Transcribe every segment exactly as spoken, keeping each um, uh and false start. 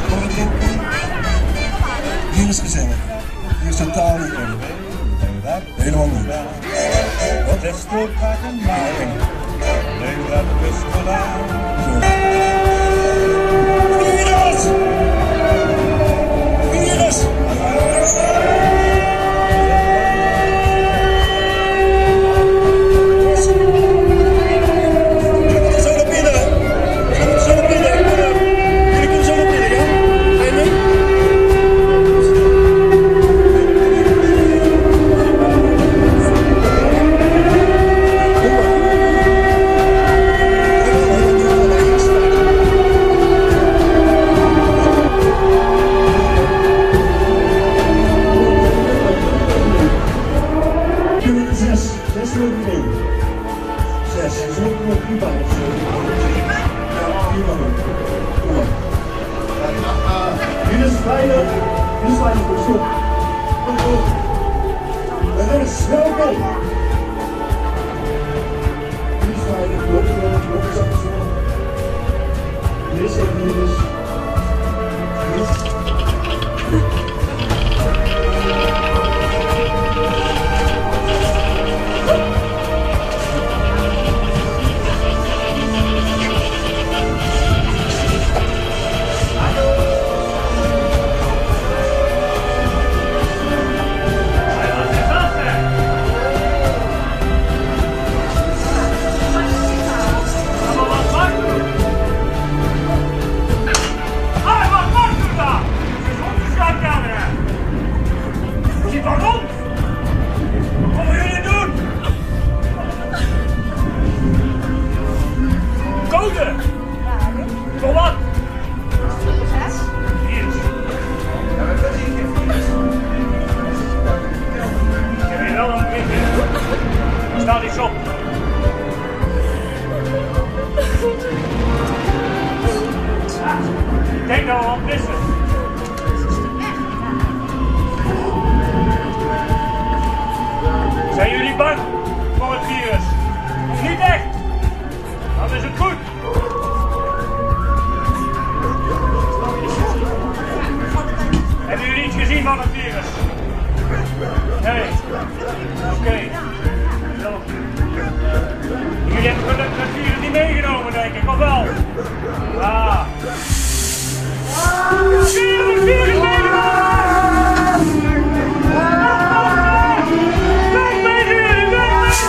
Voor het drinken. Hier is gezellig. Hier is totaal niet in. Helemaal niet. Wat? Testo pakken maken. Neem dat best aan. Virus! Virus! Staat iets op. Ik denk dat we wat missen. Zijn jullie bang voor het virus? Of niet echt? Dan is het goed. Hebben jullie iets gezien van het virus? Nee. Oké. Okay. Jullie hebben gelukkig het virus niet meegenomen, denk ik, of wel? Ah. Virus, virus meegenomen! Weg met jullie, weg met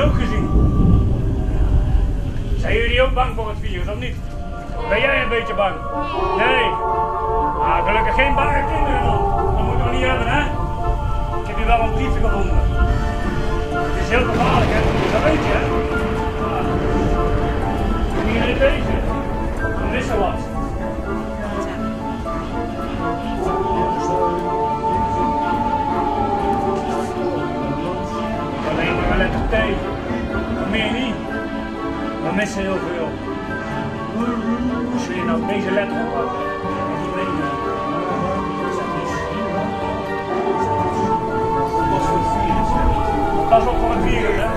ook gezien. Zijn jullie ook bang voor het virus of niet? Ben jij een beetje bang? Nee. Ah, gelukkig geen bange kinderen dan. Dat moeten we niet hebben, hè? Ik heb hier wel een briefje gevonden. Het is heel gevaarlijk, hè? Dat weet je, hè? Ah. Hier in deze. Dan is er wat. Alleen maar een lekker thee. Meer niet. We missen heel veel. Als je nou deze letter oppakt, en die weet je, is dat niet. Pas voor het virus, hè? Pas op voor het virus, hè?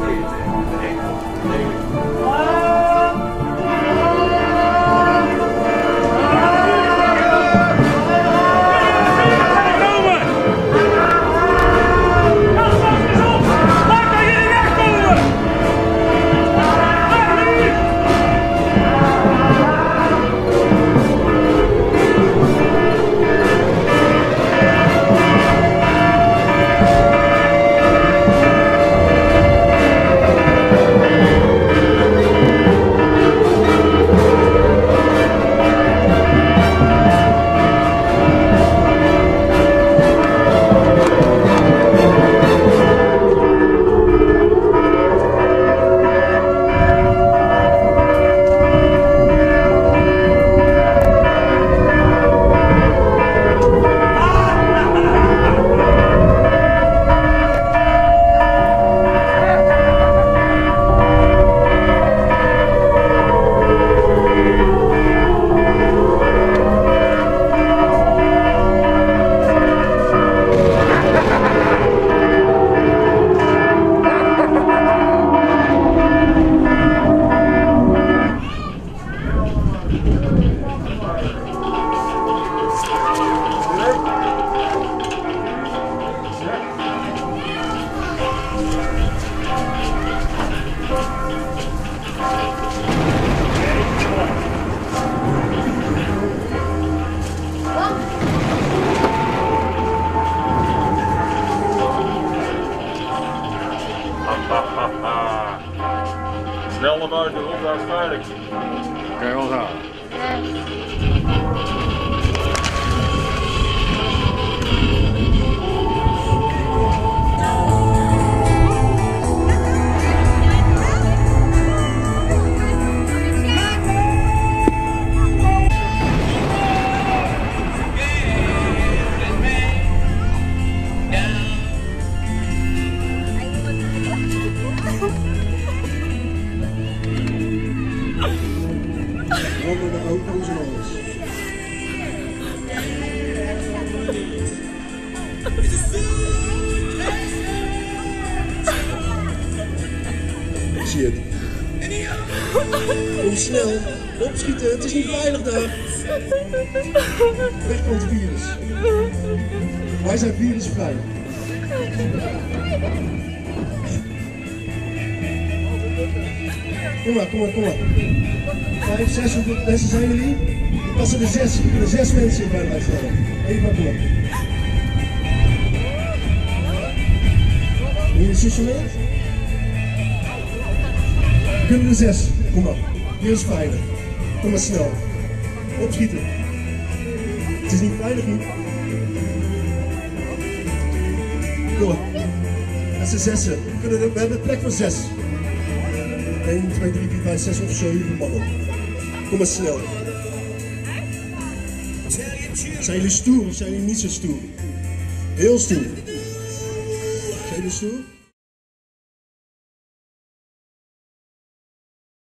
Snel naar buiten, rond daar is veilig. Kan je wel gaan. Onder de auto's en alles. Ik zie het. Kom snel, opschieten, het is niet veilig daar. Weg van het virus. Wij zijn virusvrij. Kom maar, kom maar, kom maar. Vijf, zes, hoeveel mensen zijn jullie? Er passen er zes, er kunnen zes mensen in bij mij stellen. Even maar door. Wil je een zusje mee? Er kunnen er zes. Kom maar. Hier is veilig. Kom maar snel. Opschieten. Het is niet veilig hier. Kom maar. Dat zijn zessen. We, kunnen er, we hebben plek voor zes. één, twee, drie, vier, vijf, zes of zeven mannen. Kom maar snel. Zijn jullie stoer of zijn jullie niet zo stoer? Heel stoer. Zijn jullie stoer?